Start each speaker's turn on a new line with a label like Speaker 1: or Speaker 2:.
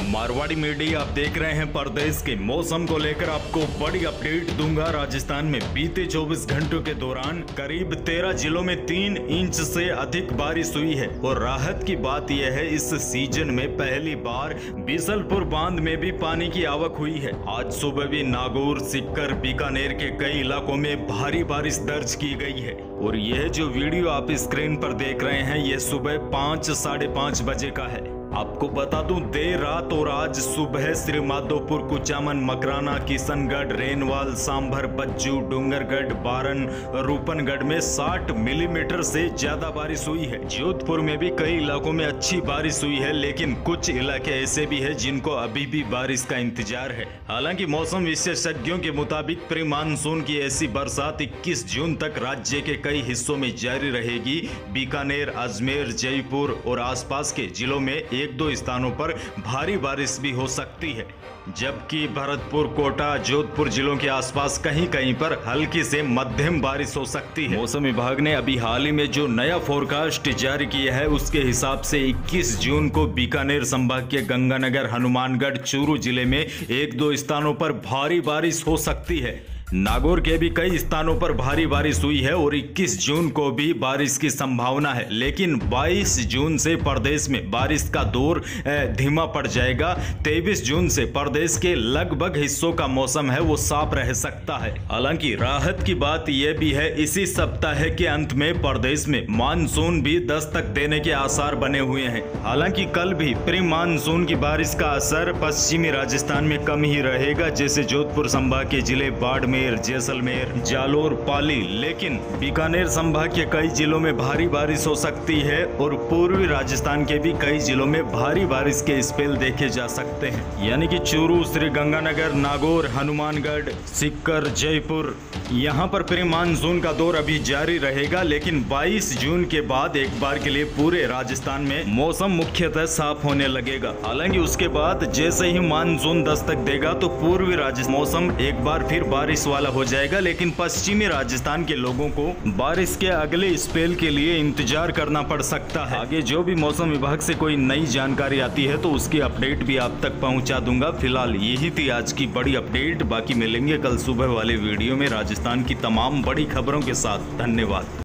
Speaker 1: Marwari media आप देख रहे हैं। प्रदेश के मौसम को लेकर आपको बड़ी अपडेट दूंगा। राजस्थान में बीते 24 घंटों के दौरान करीब 13 जिलों में 3 इंच से अधिक बारिश हुई है और राहत की बात यह है, इस सीजन में पहली बार बीसलपुर बांध में भी पानी की आवक हुई है। आज सुबह भी नागौर, सीकर, बीकानेर के कई इलाकों में भारी बारिश दर्ज की गई है और यह जो वीडियो आप स्क्रीन पर देख रहे हैं, यह सुबह 5 साढ़े 5 बजे का है। आपको बता दूं, देर रात और आज सुबह श्रीमाधोपुर, कुचामन, मकराना, किशनगढ़, रेनवाल, सांभर, बज्जू, डूंगरगढ़, बारन, रूपनगढ़ में 60 मिलीमीटर से ज्यादा बारिश हुई है। जोधपुर में भी कई इलाकों में अच्छी बारिश हुई है, लेकिन कुछ इलाके ऐसे भी हैं जिनको अभी भी बारिश का इंतजार है। हालांकि मौसम विशेषज्ञों के मुताबिक प्री मानसून की ऐसी बरसात 21 जून तक राज्य के कई हिस्सों में जारी रहेगी। बीकानेर, अजमेर, जयपुर और आसपास के जिलों में 1-2 स्थानों पर भारी बारिश भी हो सकती है, जबकि भरतपुर, कोटा, जोधपुर जिलों के आसपास कहीं कहीं पर हल्की से मध्यम बारिश हो सकती है। मौसम विभाग ने अभी हाल ही में जो नया फोरकास्ट जारी किया है, उसके हिसाब से 21 जून को बीकानेर संभाग के गंगानगर, हनुमानगढ़, चूरू जिले में 1-2 स्थानों पर भारी बारिश हो सकती है। नागौर के भी कई स्थानों पर भारी बारिश हुई है और 21 जून को भी बारिश की संभावना है, लेकिन 22 जून से प्रदेश में बारिश का दौर धीमा पड़ जाएगा। 23 जून से प्रदेश के लगभग हिस्सों का मौसम है वो साफ रह सकता है। हालांकि राहत की बात यह भी है, इसी सप्ताह के अंत में प्रदेश में मानसून भी दस्तक देने के आसार बने हुए हैं। हालांकि कल भी प्री मानसून की बारिश का असर पश्चिमी राजस्थान में कम ही रहेगा, जैसे जोधपुर संभाग के जिले बाड़मेर, जैसलमेर, जालोर, पाली, लेकिन बीकानेर संभाग के कई जिलों में भारी बारिश हो सकती है और पूर्वी राजस्थान के भी कई जिलों में भारी बारिश के स्पेल देखे जा सकते हैं। यानी कि चूरू, श्री गंगानगर, नागौर, हनुमानगढ़, सीकर, जयपुर, यहाँ पर प्री मानसून का दौर अभी जारी रहेगा, लेकिन 22 जून के बाद एक बार के लिए पूरे राजस्थान में मौसम मुख्यतः साफ होने लगेगा। हालांकि उसके बाद जैसे ही मानसून दस्तक देगा तो पूर्वी राजस्थान मौसम एक बार फिर बारिश वाला हो जाएगा, लेकिन पश्चिमी राजस्थान के लोगों को बारिश के अगले स्पेल के लिए इंतजार करना पड़ सकता है। आगे जो भी मौसम विभाग से कोई नई जानकारी आती है तो उसकी अपडेट भी आप तक पहुंचा दूंगा। फिलहाल यही थी आज की बड़ी अपडेट। बाकी मिलेंगे कल सुबह वाले वीडियो में राजस्थान की तमाम बड़ी खबरों के साथ। धन्यवाद।